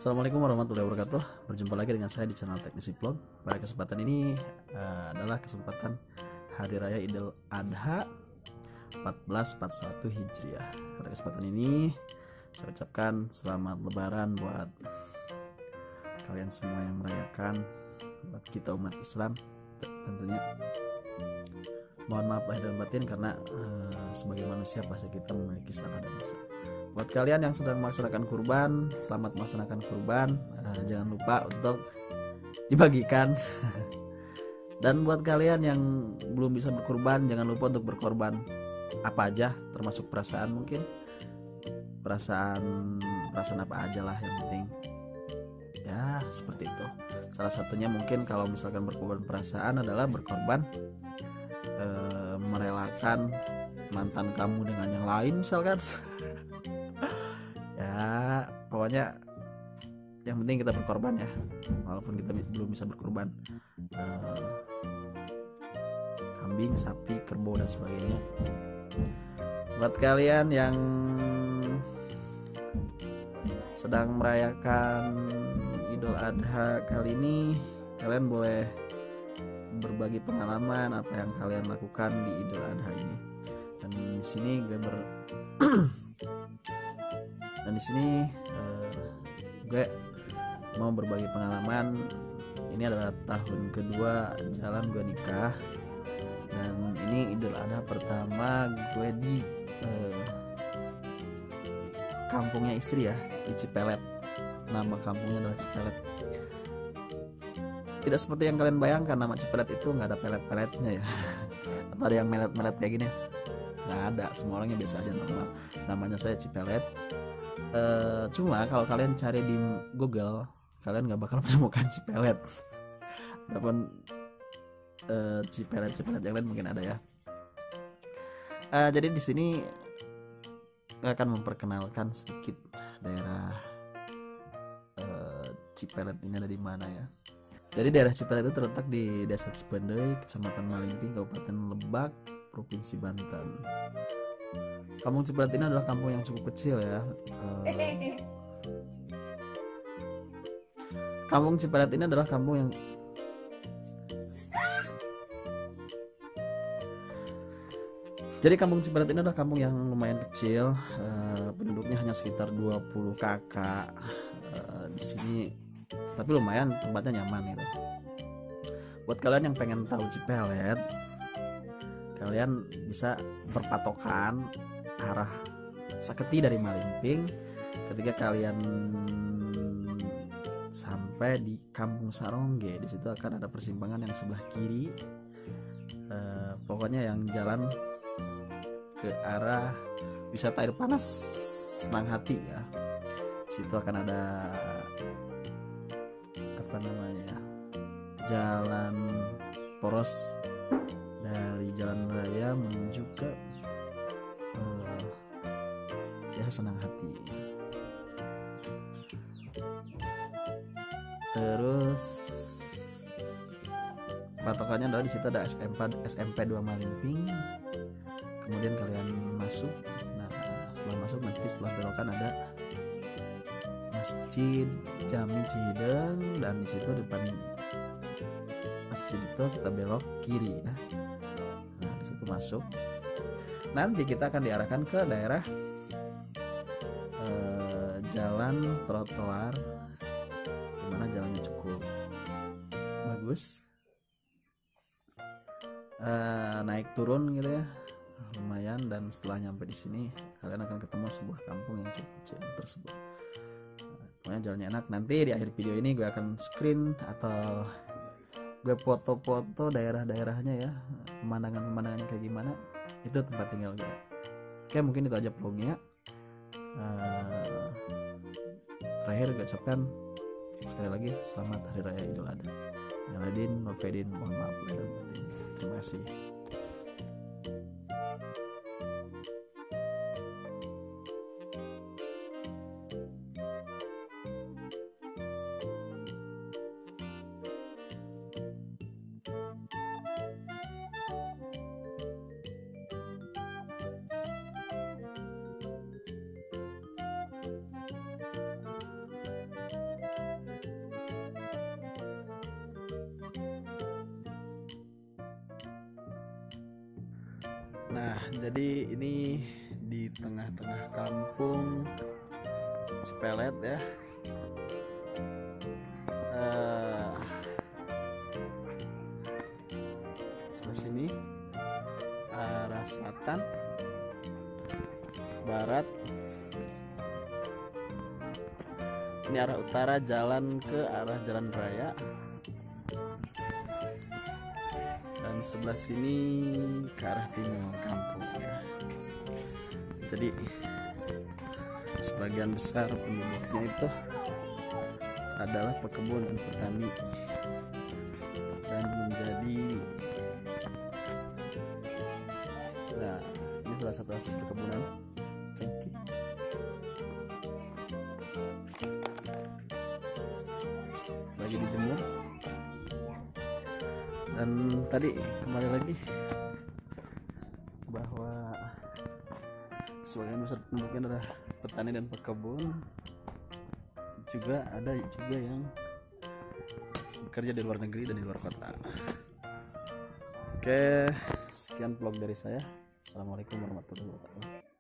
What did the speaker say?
Assalamualaikum warahmatullahi wabarakatuh. Berjumpa lagi dengan saya di channel Teknisi Vlog. Pada kesempatan ini adalah kesempatan Hari Raya Idul Adha 1441 Hijriah. Pada kesempatan ini saya ucapkan selamat Lebaran buat kalian semua yang merayakan, buat kita umat Islam tentunya. Mohon maaf lahir dan batin karena sebagai manusia pasti kita memiliki salah dan dosa. Buat kalian yang sedang melaksanakan kurban, selamat melaksanakan kurban. Jangan lupa untuk dibagikan. Dan buat kalian yang belum bisa berkurban, jangan lupa untuk berkorban apa aja, termasuk perasaan mungkin. Perasaan apa aja lah, yang penting ya seperti itu. Salah satunya mungkin kalau misalkan berkorban perasaan adalah berkorban merelakan mantan kamu dengan yang lain misalkan. Ya pokoknya yang penting kita berkorban ya, walaupun kita belum bisa berkorban kambing, sapi, kerbau dan sebagainya. Buat kalian yang sedang merayakan Idul Adha kali ini, kalian boleh berbagi pengalaman apa yang kalian lakukan di Idul Adha ini. Dan di sini gue mau berbagi pengalaman. Ini adalah tahun kedua jalan gue nikah, dan ini Idul Adha pertama gue di kampungnya istri ya, di Cipelet. Nama kampungnya adalah Cipelet. Tidak seperti yang kalian bayangkan, nama Cipelet itu nggak ada pelet-peletnya ya. Atau ada yang melet-melet kayak gini, nggak ada. Semua orangnya biasa aja, normal. Namanya saya Cipelet. Cuma kalau kalian cari di Google, kalian nggak bakal menemukan Cipelet. Walaupun Cipelet yang lain mungkin ada ya. Jadi di sini akan memperkenalkan sedikit daerah Cipelet ini ada di mana ya. Jadi daerah Cipelet itu terletak di Desa Cipendei, Kecamatan Malingping, Kabupaten Lebak, Provinsi Banten. Kampung Cipelet ini adalah kampung yang cukup kecil ya. Kampung Cipelet ini adalah kampung yang Jadi kampung Cipelet ini adalah kampung yang lumayan kecil. Penduduknya hanya sekitar 20 kakak di sini. Tapi lumayan tempatnya nyaman gitu. Buat kalian yang pengen tahu Cipelet, kalian bisa berpatokan arah Saketi dari Malingping. Ketika kalian sampai di Kampung Sarongge, di situ akan ada persimpangan yang sebelah kiri. Pokoknya yang jalan ke arah wisata air panas Senang Hati ya. Di situ akan ada jalan poros dari jalan raya menuju ke Senang Hati. Terus patokannya adalah di situ ada SMP 2 Malingping. Kemudian kalian masuk. Nah, setelah masuk nanti setelah belokan ada Masjid Jami Cihideng, dan di situ depan masjid itu kita belok kiri ya. Nah, di situ masuk. Nanti kita akan diarahkan ke daerah jalan trotoar, dimana jalannya cukup bagus, naik turun gitu ya, lumayan. Dan setelah nyampe di sini kalian akan ketemu sebuah kampung yang cukup kecil tersebut. Pokoknya jalannya enak. Nanti di akhir video ini gue akan screen atau gue foto-foto daerah-daerahnya ya, pemandangannya kayak gimana, itu tempat tinggal gue. Oke, mungkin itu aja vlognya. Terakhir gue ucapkan sekali lagi selamat Hari Raya Idul Adha. Minal aidin mohon maaf lahir dan batin. Terima kasih. Nah, jadi ini di tengah-tengah kampung Cipelet ya. Sebelah sini arah selatan, barat. Ini arah utara, jalan ke arah jalan raya. Dan sebelah sini ke arah timur kampung ya. Jadi sebagian besar penduduknya itu adalah pekebun dan petani, dan menjadi ini salah satu hasil perkebunan cengkeh. Lagi dijemur. Dan tadi kembali lagi bahwa sebagian besar penduduknya adalah petani dan pekebun. Juga ada juga yang bekerja di luar negeri dan di luar kota. Oke, sekian vlog dari saya. Assalamualaikum warahmatullahi wabarakatuh.